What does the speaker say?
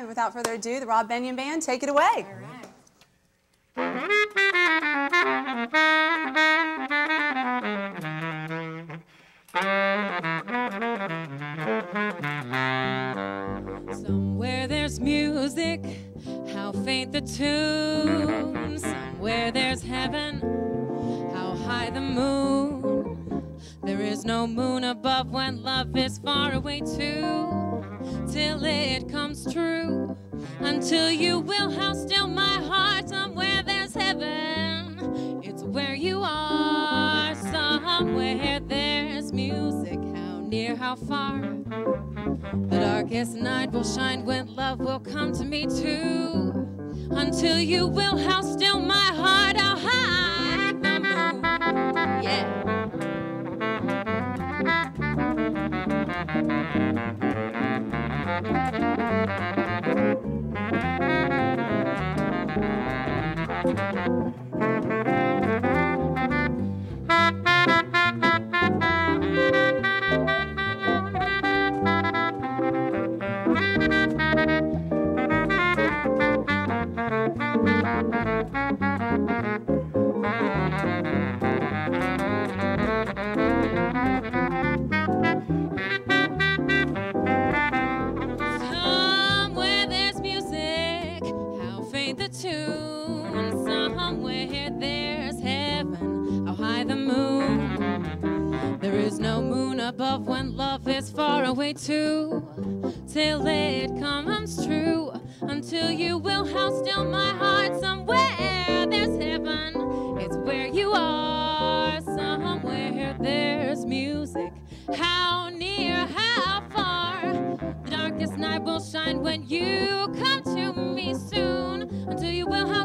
And without further ado, the Rob Benyon Band, take it away. Somewhere there's music, how faint the tune. Somewhere there's heaven, how high the moon. There is no moon above when love is far away too, till it comes true. Until you will, how still my heart. Somewhere there's heaven, it's where you are. Somewhere there's music, how near, how far. The darkest night will shine when love will come to me too. Until you will, how still my heart, how high the moon. Yeah. Somewhere there's music, how faint the tune. Somewhere there's heaven, how high the moon. There is no moon above when love is far away too, till it comes true. Until you will, how still my heart. Somewhere there's heaven, it's where you are. Somewhere there's music, how near, how far. The darkest night will shine when you come to me soon. Until you will,